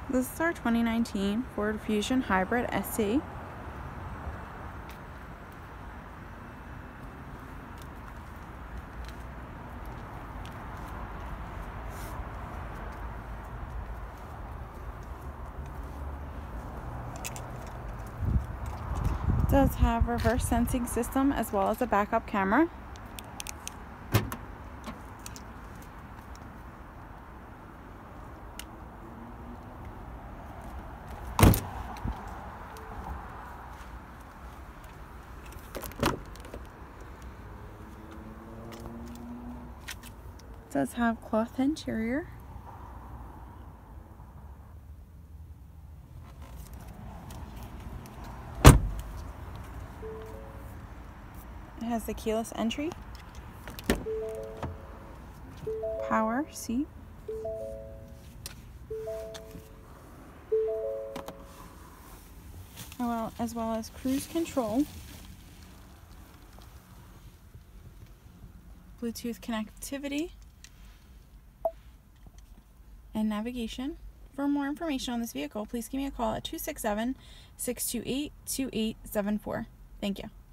This is our 2019 Ford Fusion Hybrid ST. It does have reverse sensing system as well as a backup camera. It does have cloth interior. It has the keyless entry, power seat, as well as cruise control, Bluetooth connectivity, and navigation. For more information on this vehicle, please give me a call at 267-628-2874. Thank you.